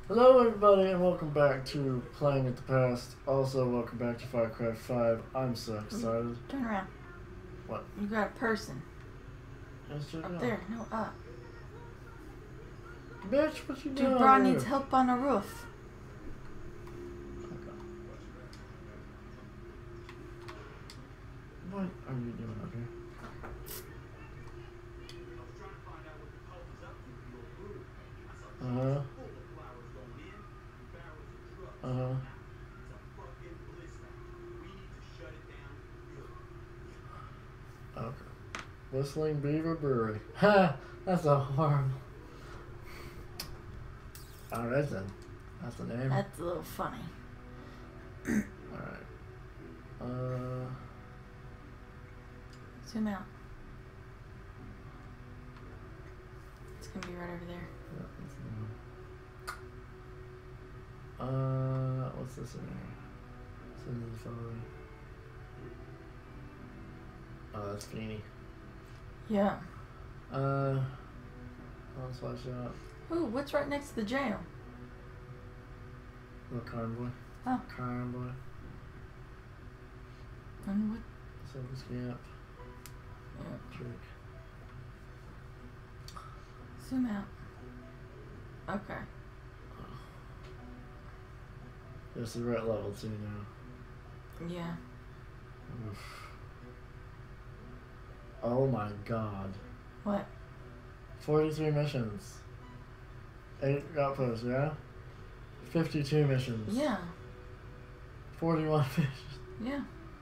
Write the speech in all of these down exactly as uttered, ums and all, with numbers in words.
Hello everybody and welcome back to Playing at the Past. Also welcome back to Far Cry five. I'm so excited. Turn around. What? You got a person. Let's check it Up out. there. No, up. Bitch, what you doing? Dude, Bra over needs here? help on the roof. Okay. What are you doing up here? Uh-huh. Uh-huh. Okay. Whistling Beaver Brewery. Ha! That's a horrible. Alright then. That's the name. That's a little funny. Alright. Uh... Zoom out. It's gonna be right over there. Yeah, that's the one. Uh, what's this in here? Send the photo. Oh, that's Feeny. Yeah. Uh, let's watch out. Ooh, what's right next to the jail? Little convoy. Oh. Convoy. And what? Silver Scamp. Yeah. Trick. Zoom out. Okay. It's the right level too now. Yeah. Oof. Oh my god. What? forty-three missions. eight outposts, yeah? fifty-two missions. Yeah. forty-one missions. Yeah.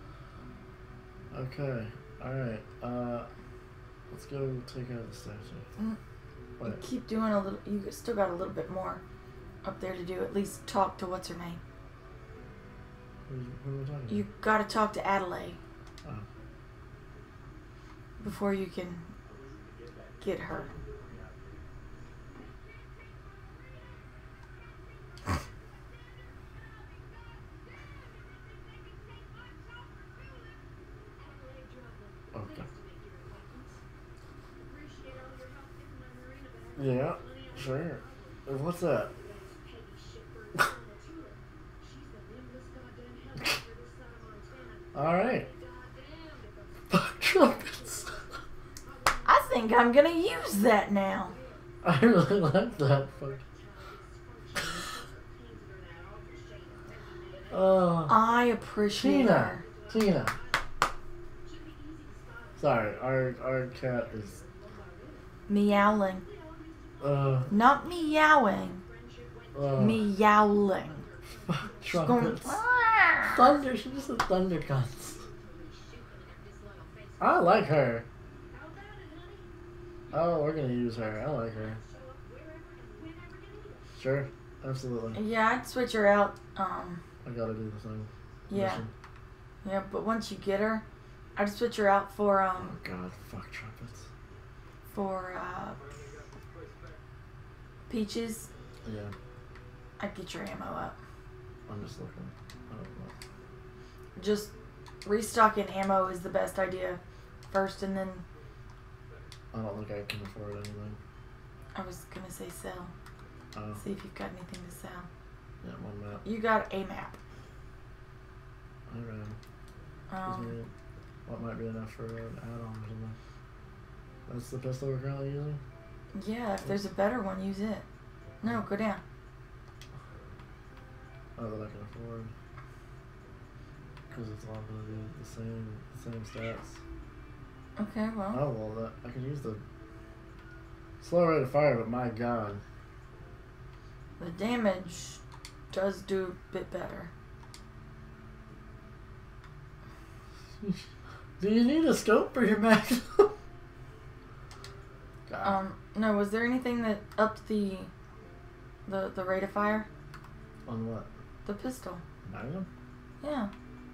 Okay. Alright. Uh, let's go take out the statue. Mm. What? You keep doing a little. You still got a little bit more up there to do. At least talk to what's her name. Who, who are we talking You gotta talk to Adelaide Oh. before you can get her. Okay. Yeah, sure. Uh, What's that? Alright. Fuck trumpets. I think I'm gonna use that now. I really like that. Fuck. Oh. I appreciate Tina. her. Tina. Sorry, our our cat is Meowling. uh Not meowing. uh Meowling. fuck She's going, trumpets. Thunder, she just said thunder cuts. I like her. Oh, we're gonna use her. I like her. Sure, absolutely. Yeah, I'd switch her out. Um, I gotta do the thing. yeah. Mission. Yeah, but once you get her, I'd switch her out for, Oh um, god, fuck trumpets. for, uh, Peaches. Yeah, I'd get your ammo up. I'm just looking. I don't know. Just restocking ammo is the best idea first, and then I don't think I can afford anything. I was gonna say sell. Oh, See if you've got anything to sell. yeah, one map. You got a map. I ran. Um, What might be enough for an add-on or something? That's the pistol we're currently using? yeah, if there's a better one, use it. No, go down. Oh, that I can afford. Because it's all going to be the same, the same stats. Okay, well. Oh, well, that, I could use the slow rate of fire, but my god. The damage does do a bit better. Do you need a scope for your magnum? God. Um, no, was there anything that upped the the the rate of fire? On what? The pistol. Magnum? Yeah.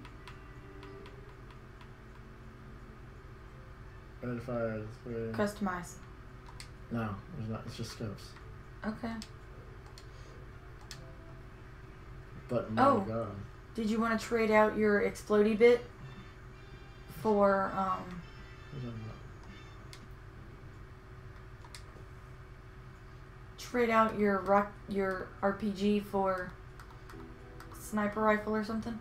Rate of fire is three. Customize. No, there's not. It's just scopes. Okay. But my Oh. god. Did you want to trade out your explodey bit for um What are you talking about? trade out your rock, your R P G for sniper rifle or something?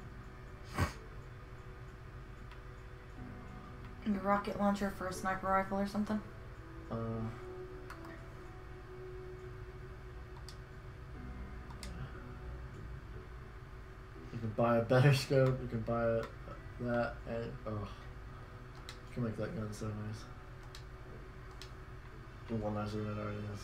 Your rocket launcher for a sniper rifle or something? Uh. You can buy a better scope. You can buy a, that, and oh, you can make that gun so nice. One nicer than it already is.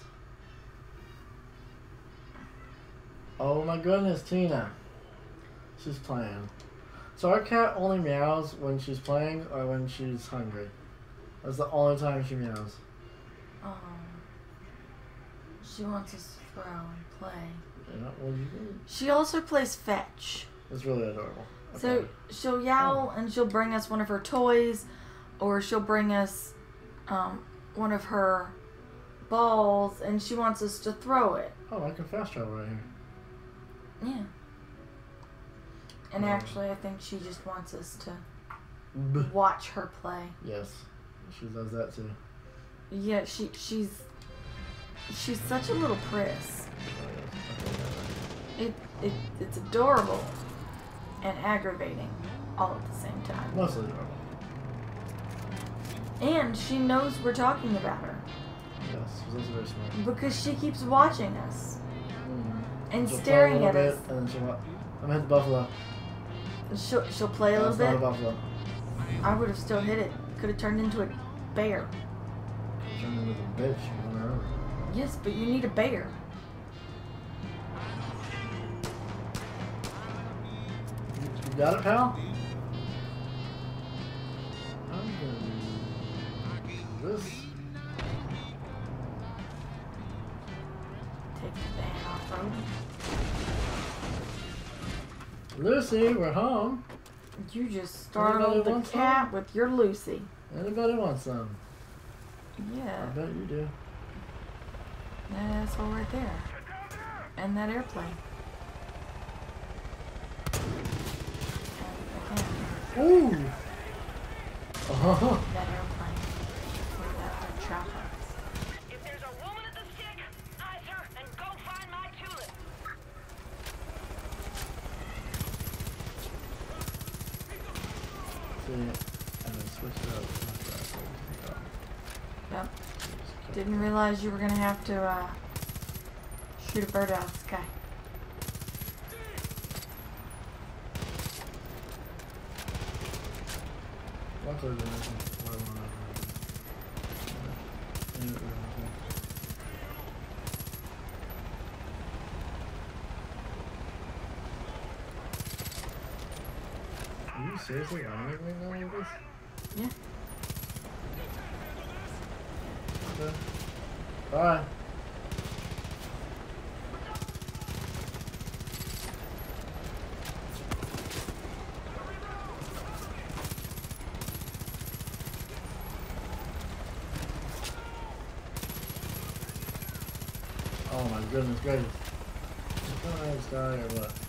Oh my goodness, Tina. She's playing. So our cat only meows when she's playing or when she's hungry. That's the only time she meows. Oh. She wants us to throw and play. Yeah, well, you can. She also plays fetch. It's really adorable. Okay. So she'll yowl Oh. and she'll bring us one of her toys, or she'll bring us um, one of her balls, and she wants us to throw it. Oh, I can fast travel right here. Yeah. And Oh. actually, I think she just wants us to B- watch her play. yes, she does that too. Yeah, she she's she's such a little priss. It it it's adorable and aggravating all at the same time. Mostly adorable. And she knows we're talking about her Yes, she's also very smart. because she keeps watching us Mm. and She'll staring play a at little us. bit, and then she'll. wa- I'm at the buffalo. She'll she'll play a That's little not a bit. buffalo. I would have still hit it. Could have turned into a bear. Turned into a bitch. You run her over. Yes, but you need a bear. You, you got it, pal? I'm gonna do this. Take the van off road. Lucy, we're home. You just startled Anybody the want cat some? with your Lucy. Anybody want some? I Yeah, bet you do. that's all right there. And that airplane. And again, Ooh! Oh, that airplane. Or that chopper. If there's a woman at the stick, eyes her and go find my tulip. see, and then switch it up. Yep. Didn't realize you were gonna have to uh, shoot a bird out of the sky. Luckily, there isn't what I want to do. Are you seriously running right now like this? Yeah. Okay. Bye. Oh my goodness gracious. Is that this guy or what?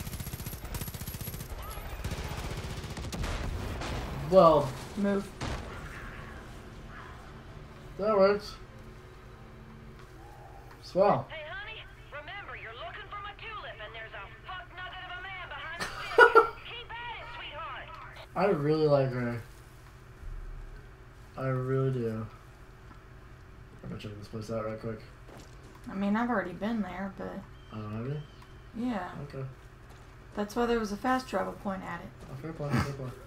Well, Move. that works. Swell. Hey, honey, remember you're looking for my tulip, and there's a fuck nugget of a man behind the stick. Keep at it, sweetheart. I really like her. I really do. I'm gonna check this place out right quick. I mean, I've already been there, but Oh, have you? yeah. Okay. That's why there was a fast travel point at it. Oh, fair play, fair play.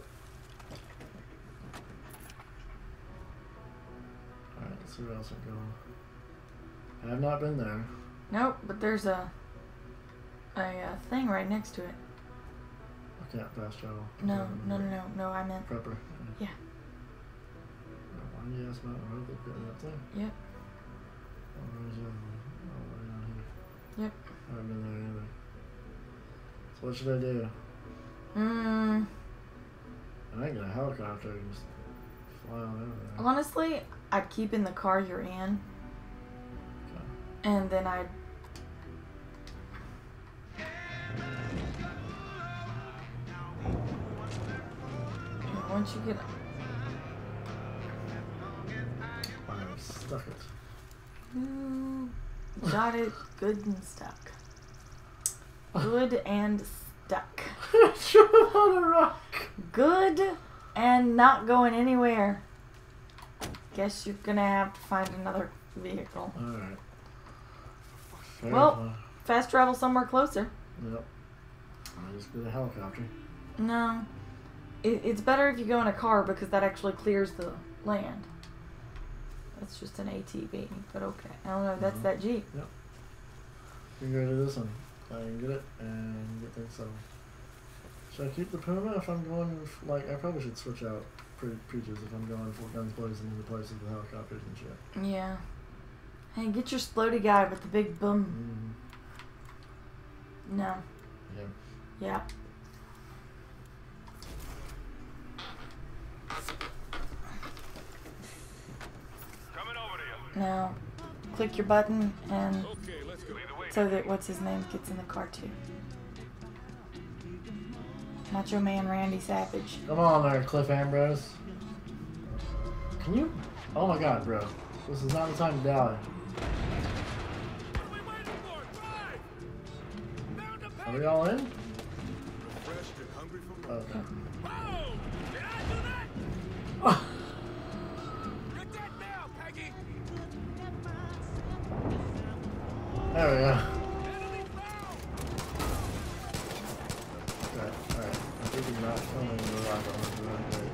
Alright, let's see where else I'm going. I have not been there. Nope, but there's a a uh, thing right next to it. I can't fast travel. No, no, no, no, no. I meant Prepper. Yeah. Why do you ask about road that got that thing? Yep. Oh, where's the other one? Oh, way down here. Yep. I haven't been there either. So what should I do? Mm. I ain't get a helicopter and just fly on over there. Honestly, I'd keep in the car you're in, Okay. and then I'd. And once you get. I've stuck it. Ooh. Got it good and stuck. Good and stuck. Trip on a rock. Good and not going anywhere. Guess you're gonna have to find another vehicle. Alright. Well, fast travel somewhere closer. Yep. I just get a helicopter. No. It, it's better if you go in a car because that actually clears the land. That's just an A T V, but okay. I don't know, that's Mhm. that Jeep. You can go to this one. I can get it and get things settled. Should I keep the Puma if I'm going with, like, I probably should switch out pre- preachers if I'm going for guns blazing in the place of the helicopters and shit. Yeah. Hey, get your splody guy with the big boom. Mm-hmm. No. Yeah. Yeah. Coming over to you. Now, click your button and Okay, let's go. Lead the way. so that what's his name gets in the car too. Macho Man Randy Savage. Come on there, Cliff Ambrose. Can you? Oh my god, bro. This is not the time to dally. What are we waiting for? Drive! Found a Are we all in? Fresh and hungry for more. Okay. Whoa! Did I do that? Get that now, Peggy! There we go. Enemy found! Alright, alright. I think we're not filming the rock on the right.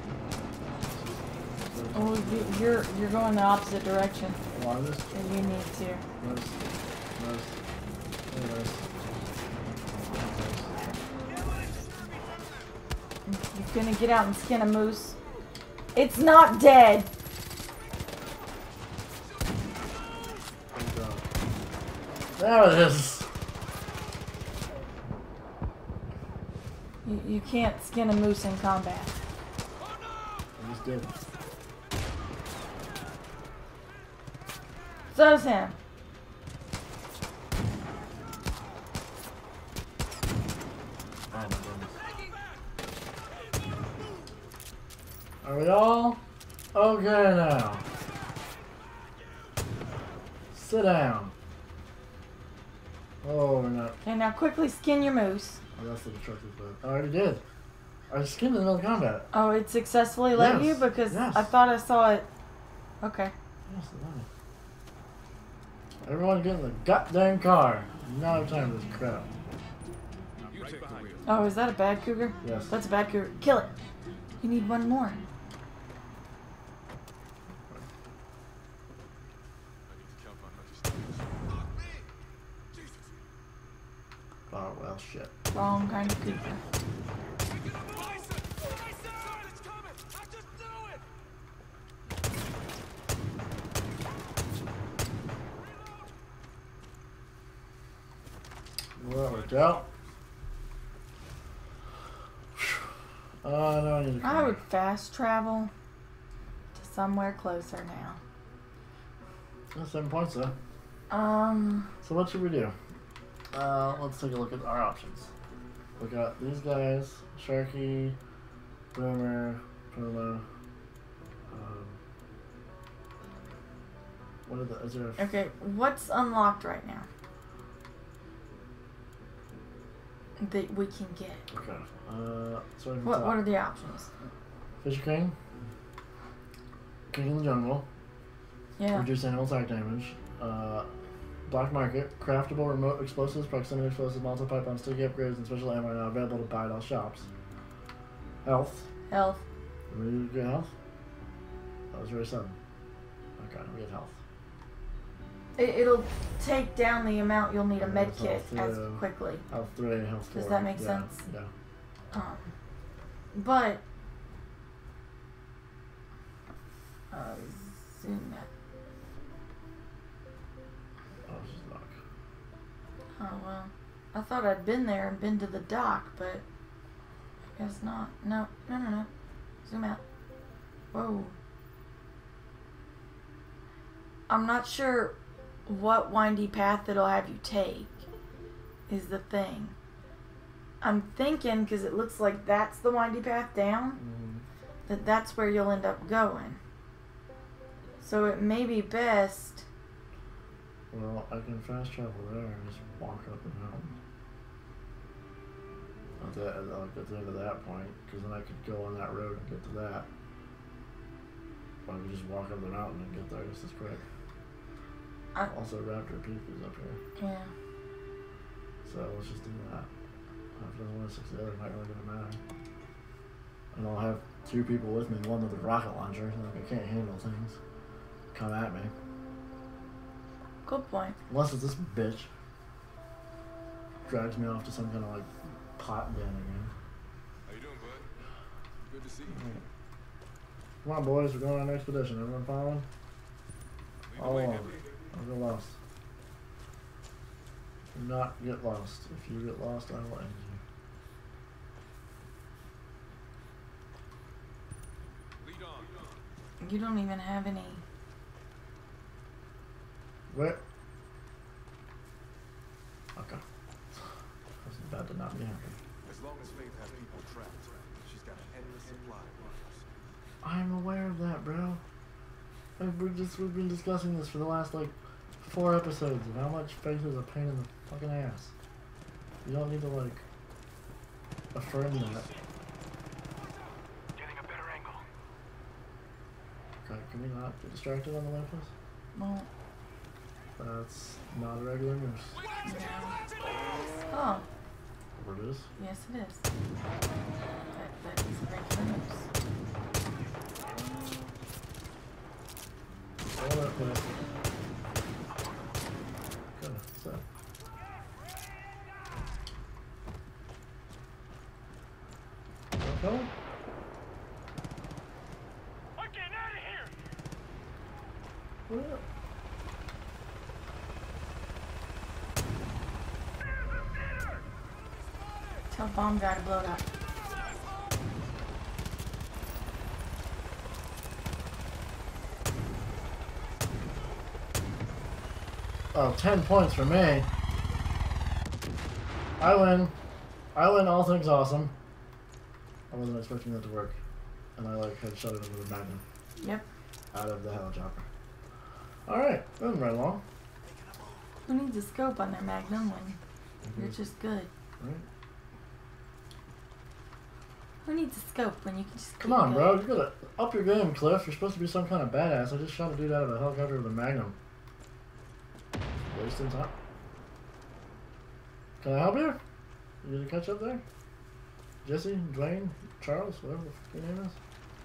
Oh, you- you're you're going the opposite direction. Well, this And you need to. most, most, anyways. You're gonna get out and skin a moose. It's not dead. There it is. You, you can't skin a moose in combat. I just did. So's him. Oh my goodness. Are we all okay now? Sit down. Oh, we're not. Okay, now quickly skin your moose. Oh, that's what the truck is about. I already did. I skinned in the middle of combat. Oh, it successfully let Yes, you because yes. I thought I saw it. Okay. Yes, I love it. Everyone get in the goddamn car. Now I have time for this crap. You take the wheel. Oh, is that a bad cougar? Yes. That's a bad cougar. Kill it. You need one more. I need to jump on Hunter's Fuck me! Jesus! Oh, well, shit. Wrong kind of cougar. Bison! Bison! It's coming! I just knew it! Well, that worked out. Uh, now I need to I would fast travel to somewhere closer now. That's seven points, though. Um, So what should we do? Uh, let's take a look at our options. We got these guys, Sharky, Boomer, Puma. Um, what are the? Is there? A, okay, what's unlocked right now? That we can get. okay. Uh, starting from What top. What are the options? Fisher King. King in the Jungle. Yeah. Reduce animal attack damage. Uh, Black Market. Craftable remote explosives, proximity explosives, multi pipelines, sticky upgrades, and special ammo are now available to buy at all shops. Health. Health. We get health? That was very sudden. Okay, we get health. It, it'll take down the amount you'll need a Yeah, med that's kit health, as yeah. quickly. Health three, health four. Does that make yeah, sense? Yeah. Um, but uh, zoom that. Oh, this is luck. Oh well, I thought I'd been there and been to the dock, but I guess not. No, no, no, no. Zoom out. Whoa. I'm not sure what windy path it'll have you take. Is the thing. I'm thinking because it looks like that's the windy path down. Mm. That that's where you'll end up going. So it may be best Well, I can fast travel there and just walk up the mountain. At the, at, like at the end of that point, because then I could go on that road and get to that. Or I could just walk up the mountain and get there just as quick. I, Also, Raptor Peak is up here. yeah. So let's just do that. If it doesn't want to stick together, it might really gonna matter. And I'll have two people with me, one with a rocket launcher, like I can't handle things. Come at me. Good point. Unless it's this bitch drags me off to some kind of like pot den again. How you doing, bud? Good to see you. Alright. Come on, boys, we're going on an expedition. Everyone following? Lead the All way, along. Deputy. Don't get lost. Do not get lost. If you get lost, I will end you. Lead on. You don't even have any. Where? Okay. I was about to not be happy. As long as Faith has people trapped, she's got an endless supply of weapons. I'm aware of that, bro. Like, we're just we've been discussing this for the last like four episodes of how much Faith is a pain in the fucking ass. You don't need to like affirm that. Getting a better angle. Okay, can we not get distracted on the way, please? Well, That's not a regular moose. no. Oh, Or it is. yes it is. That, that is a regular moose. All that place. Good. So. Okay. I'm getting out of here! Well, Tell bomb guy to blow it up. oh, ten points for me. I win. I win all things awesome. I wasn't expecting that to work. And I like had shot it into the magnum Yep. out of the helicopter. Alright, moving right along. Who needs a scope on their Magnum when you're just good? Right. Who needs a scope when you can just Come keep on, good? bro. You gotta up your game, Cliff. You're supposed to be some kind of badass. I just shot a dude out of a helicopter with a magnum. Wasting time. Can I help you? You gonna catch up there? Jesse, Dwayne, Charles, whatever the fuck your name is.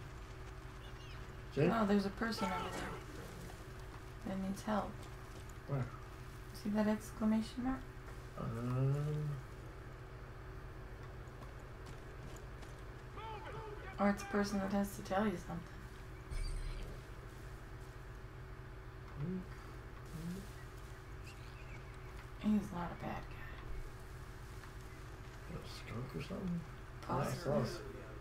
Jake? Oh, there's a person over there that needs help. Where? See that exclamation mark? Um, Or it's a person that has to tell you something. He's not a bad guy. a stroke or something? Possibly. Yeah, I saw us.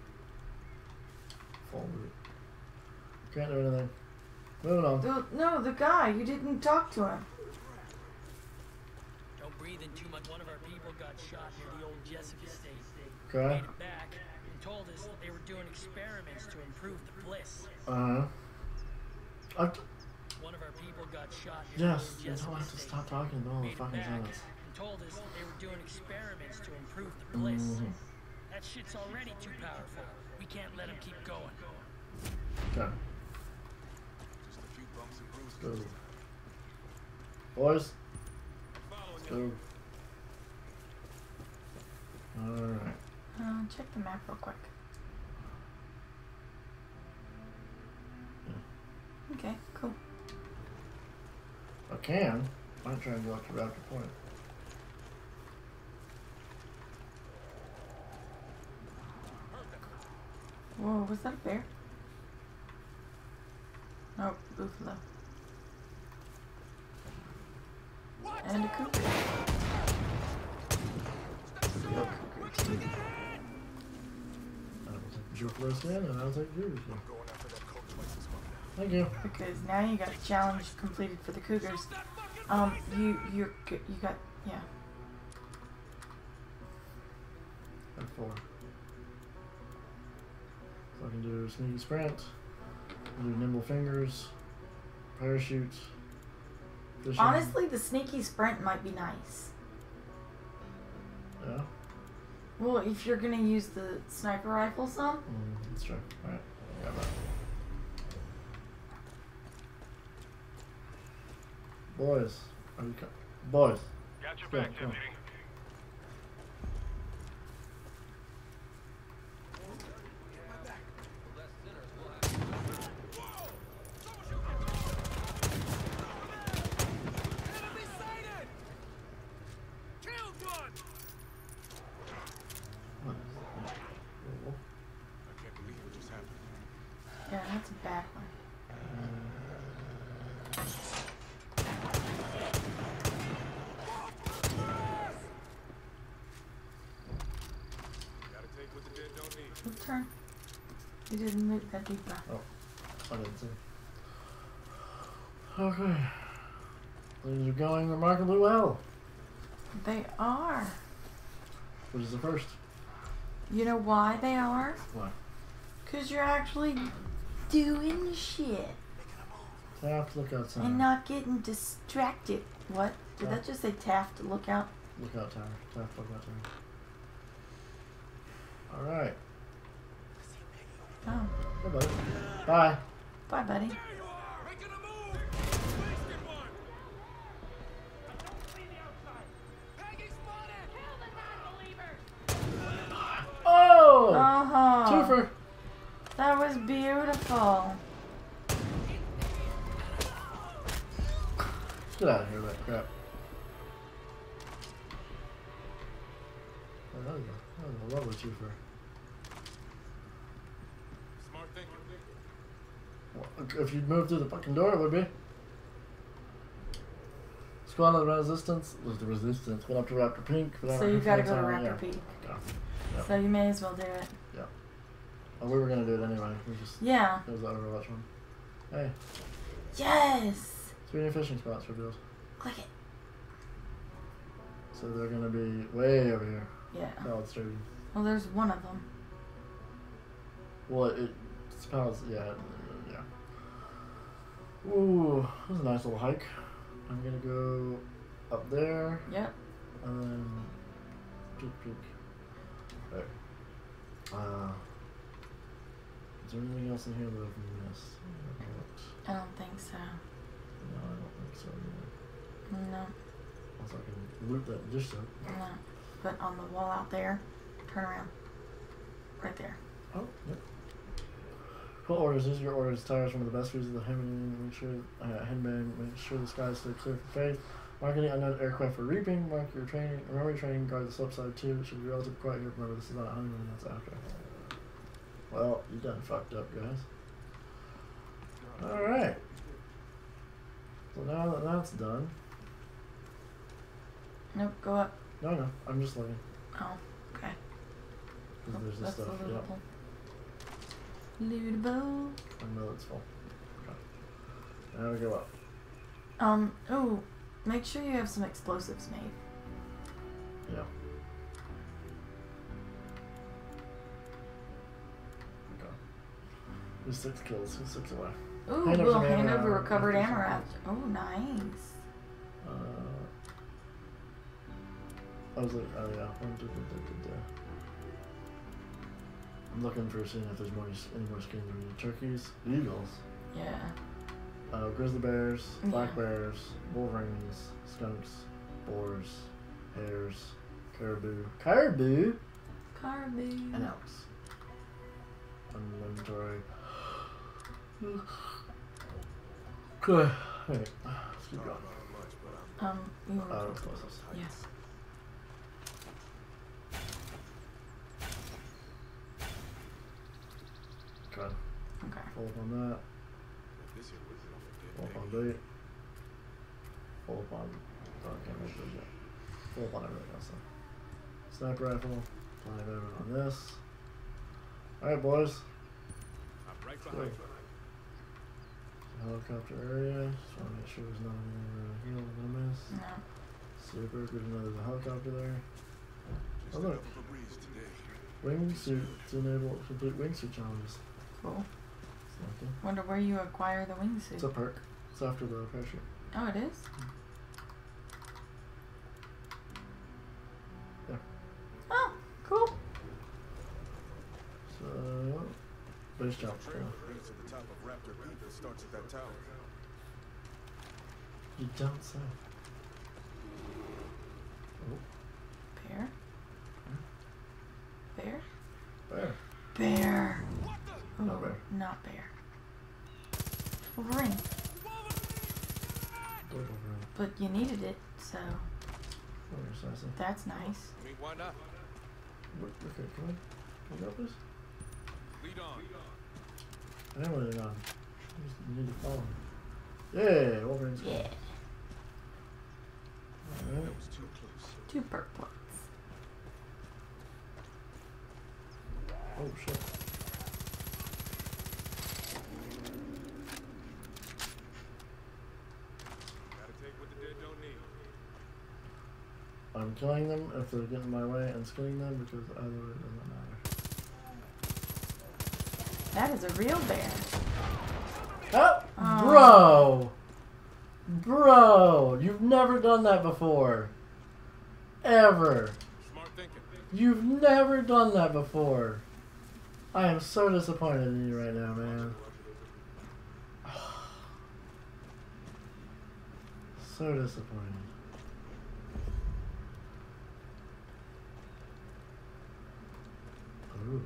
Full root. Can't do anything. Moving on. The, no, the guy. You didn't talk to him. Don't breathe in too much. One of our people got shot near the old Jessup estate. Okay. Made it back and told us that they were doing experiments to improve the bliss. Uh huh. One of our people got shot near Yes, the you old Jessup don't have to estate. stop talking to all the Made it fucking back sentence. and told us that they were doing experiments to improve the bliss. Mhm. That shit's already too powerful. We can't let him keep going. Okay. Just a few bumps and bruises. Go. Boys, let's go. Alright. Uh, check the map real quick. Okay, cool. I can. Might try and go up to Raptor Point. Whoa, was that a bear? Oh, buffalo. And a cougar. Real cougar too. I will take your first in and I'll take yours. then. Going after that coat twice as much. Thank you. Because now you got a challenge completed for the cougars. Um, you you you got yeah. And four. So I can do sneaky sprint, I can do nimble fingers, parachute, Fishing. Honestly, the sneaky sprint might be nice. Yeah. Well, if you're gonna use the sniper rifle some. Mm, that's true. Alright. Yeah, but. Boys. Are you co- Boys. Got your Go, back, go. deputy. Enemy sighted! Killed one! What is that? Oh, I can't believe what just happened. Yeah, that's a bad one. Gotta take what the dead don't need. Whose turn? You didn't move that deep breath. I didn't see. Okay. Things are going remarkably well. They are. Which is the first. You know why they are? Why? Because you're actually doing shit Taft, look outside. and not getting distracted. What? Did Yeah. that just say Taft? Look out. Look out tower. Taft, look out tower. Alright. Oh. Hey, buddy. Bye. Bye, buddy. There you are! Making a move! Wasted one! Peggy spotted! Kill the non-believers! Oh! Uh-huh. Twofer! That was beautiful. Get out of here, that crap. Oh, that was a, that was a lovely twofer. Smart thinking. Well, if you'd moved through the fucking door, it would be. Squad of the Resistance. Was the Resistance. Went up to Raptor Pink. but I So don't you know gotta if go to that's on- Raptor yeah. Peak. Yeah. Yep. So you may as well do it. Oh, we were gonna do it anyway. We just. Yeah. It was the Overwatch one. Hey. Yes! Three new fishing spots revealed. Click it. So they're gonna be way over here. Yeah. Pallet sturdy. Well, there's one of them. Well, it, it's pallets, yeah, yeah. Ooh, this is a nice little hike. I'm gonna go up there, Yep. and then peek, peek. Right. Uh, is there anything else in here that I've missed? I haven't looked. I don't think so. No, I don't think so either. No. Also, I can loot that dish soap. No. But on the wall out there, turn around. Right there. Oh, yep. Cool orders. These are your orders. Tires from the best views of the heaven. Make sure, uh, headband. Make sure the skies stay clear for faith. Marketing unknown aircraft for reaping. Mark your training. Remember your training. Guard the slope side too. It should be relatively quiet here. Remember, this is not a honeymoon. That's after. Well, you done fucked up, guys. All right. So now that that's done. Nope, go up. No, no. I'm just looking. Oh, okay. Because there's this That's stuff. the Yep. lootable. Lootable. I know it's full. Okay. Now we go up. Um, ooh, make sure you have some explosives made. Yeah. Okay. Who's six kills? Who's six away? Ooh, Hand over we'll some hand ammo over round. recovered Fifty ammo seconds. round. Oh, nice. Uh, I was like, oh yeah. One, two, three, three, three, three. I'm looking for seeing if there's more any more skins. We need turkeys, eagles, Yeah. uh, grizzly bears, black Yeah. bears, wolverines, skunks, boars, hares, caribou, caribou, Caribou. and elks. Inventory. Good. Hey, let's keep Not going. much, but I'm Um, you Uh, want explosives. Yes. Okay. Okay. Pull up on that. this here was it on the Pull dead up on baby. bait. Pull up on. Oh, I can't make those yet. Pull up on everything else. Then. Sniper rifle. Plenty of ammo on this. Alright, boys. I'm right behind you. Helicopter area. Just want to make sure there's not anything around here we're gonna miss. No. Super. Good to know there's a helicopter there. Just Oh, a look. hell of a breeze today. Wingsuit to enable complete wingsuit challenges. Cool. It's lucky. Wonder where you acquire the It's a wingsuit. perk. It's after the parachute. Oh, it is? Yeah. Oh, cool. So, base jump. Trail leads to the top of Raptor Peak that starts at that tower. You don't say. Oh, Bear? Bear? bear. Bear. Oh, No bear. not bear. Wolverine. Go over it. But you needed it, so Oh, you're sassy. that's nice. I mean, why not? Look, okay, can we, can we go up this? Lead on. I am leading on. You just need to follow him. Yeah, Wolverine's cool. Yeah. Alright. That was too close. Two perk points. Oh shit. Gotta take what the dead don't need. I'm killing them if they're getting in my way and skinning them because either way it doesn't matter. That is a real bear. Oh! Oh. Bro! Bro! You've never done that before. Ever. Smart thinking. You've never done that before. I am so disappointed in you right now, man. So disappointed. Ooh.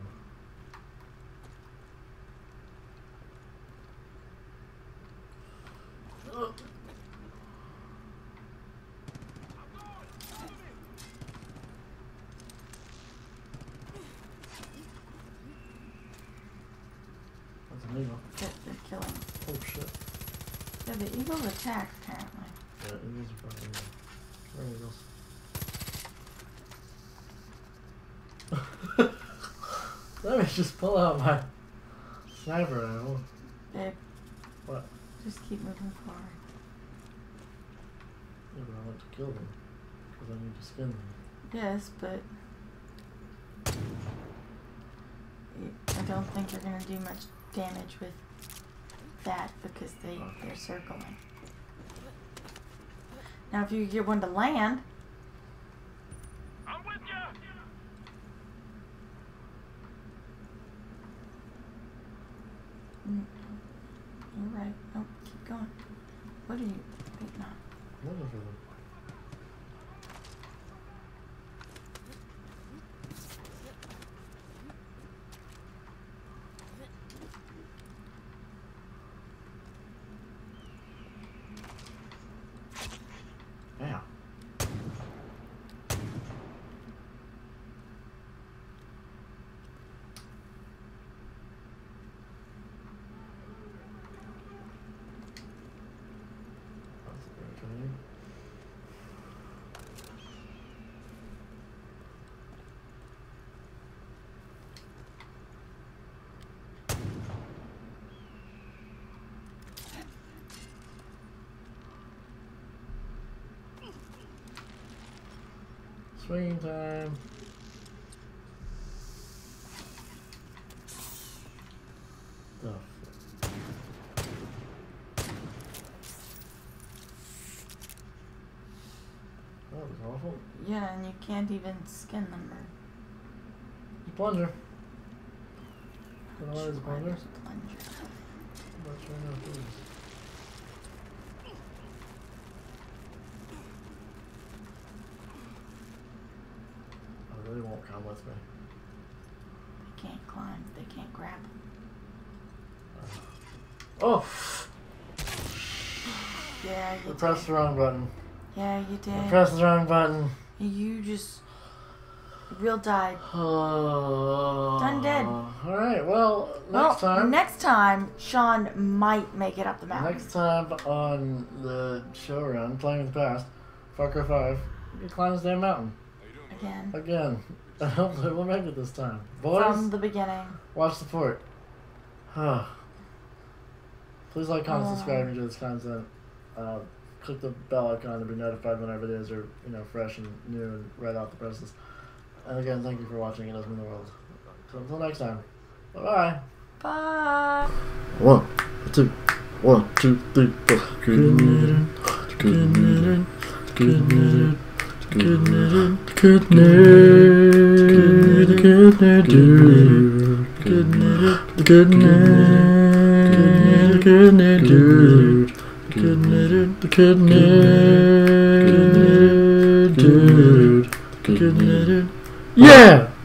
Ugh. That's an eagle. That they're killing. Oh shit. Yeah, the eagle attack apparently. Yeah, eagles are fucking evil. Where are eagles? Let me just pull out my sniper rifle. Babe, What? just keep moving forward. Yeah, but I want to kill them. Because I need to skin them. Yes, but I don't think you're gonna do much damage with that because they they're circling. Now, if you could get one to land, I'm with ya! mm, you're right. Nope, keep going. What are you waiting on? I'm looking for them. Yeah. That's irritating. Swinging time. The f- That was awful. Yeah, and you can't even skin them or The plunger. You know what is a why plunger? there's a plunger. I'm not sure now, please. Oh, they won't come with me. They can't climb. They can't grab. Oh! Yeah, I you pressed did. the wrong button. Yeah, you I did. pressed the wrong button. You just real died. Done dead. Alright, well, next well, time. next time, Sean might make it up the mountain. Next time on the show run, Playing in the Past, Far Cry five, you climb this damn mountain. Again. Again. And hopefully we'll make it this time. Boys, From the beginning. watch the fort. Please like, comment, Oh. subscribe, enjoy this content. Uh, click the bell icon to be notified when our videos are, you know, fresh and new and right off the presses. And again, thank you for watching. It does mean the world. So until next time. Bye-bye. Bye. One, two, one, two, three, four. Good. good nerd, good nerd, good nerd, good nerd, good nerd, dude, good nerd, good nerd, good nerd, dude, good nerd, good nerd, dude, good nerd, yeah.